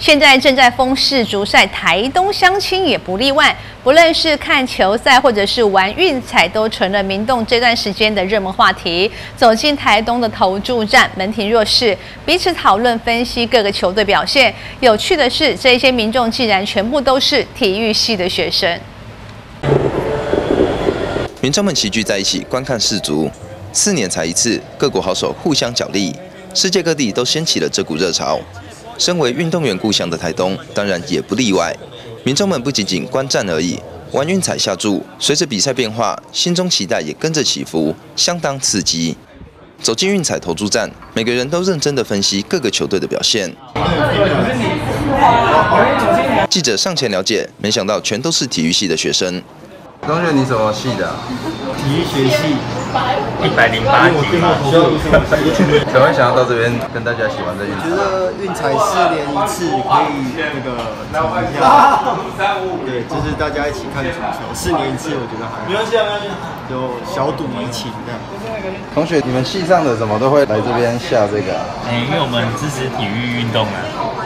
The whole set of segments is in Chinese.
现在正在封世足赛，台东乡亲也不例外。不论是看球赛或者是玩运彩，都成了民众这段时间的热门话题。走进台东的投注站，门庭若市，彼此讨论分析各个球队表现。有趣的是，这些民众竟然全部都是体育系的学生。 民众们齐聚在一起观看世足，4年才一次，各国好手互相角力，世界各地都掀起了这股热潮。身为运动员故乡的台东，当然也不例外。民众们不仅仅观战而已，玩运彩下注，随着比赛变化，心中期待也跟着起伏，相当刺激。走进运彩投注站，每个人都认真地分析各个球队的表现。记者上前了解，没想到全都是体育系的学生。同学，你什么系的？ 体育学系108级嘛。 怎么会想要到这边跟大家一起玩这运彩？ 觉得运彩4年1次可以那个抢票，对，就是大家一起看足球，4年1次我觉得还好，就小赌怡情这样。 同学，你们系上的怎么都会来这边下这个？ 因为我们支持体育运动啊，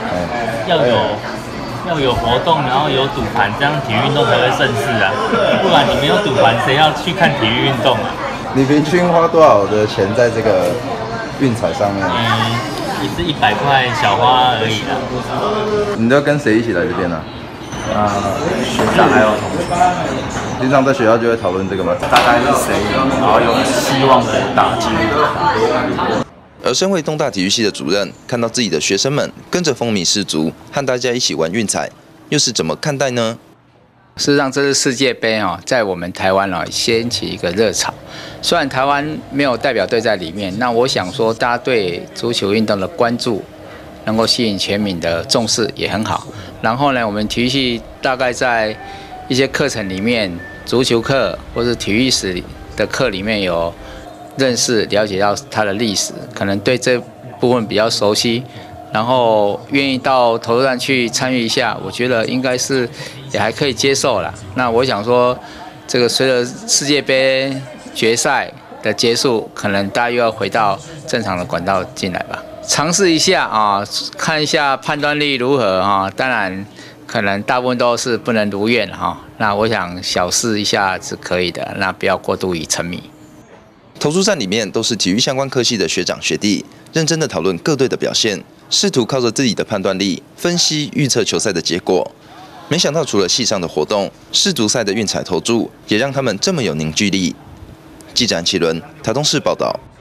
要有活动，然后有赌盘，这样体育运动才会盛世啊。不然你没有赌盘，谁要去看体育运动啊？ 你平均花多少的钱在这个运彩上面？ 也是100块小花而已啦。 你都跟谁一起来这边呢？ 学长还有同学。 平常在学校就会讨论这个吗？ 大概是谁赢，然后用希望的打击。 而身为东大体育系的主任，看到自己的学生们跟着风靡世足，和大家一起玩运彩，又是怎么看待呢？ 事实上，这次世界杯在我们台湾掀起一个热潮。虽然台湾没有代表队在里面，那我想说，大家对足球运动的关注能够吸引全民的重视也很好。然后呢，我们体育系大概在一些课程里面，足球课或是体育史的课里面有认识、了解到它的历史，可能对这部分比较熟悉，然后愿意到投注站去参与一下，我觉得应该是也还可以接受啦。那我想说，这个随着世界杯决赛的结束，可能大家又要回到正常的管道进来吧，尝试一下看一下判断力如何当然，可能大部分都是不能如愿那我想小试一下是可以的，那不要过度于沉迷。 投注站里面都是体育相关科系的学长学弟，认真的讨论各队的表现，试图靠着自己的判断力分析预测球赛的结果。没想到除了系上的活动，世足赛的运彩投注也让他们这么有凝聚力。记者安启伦，台东市报道。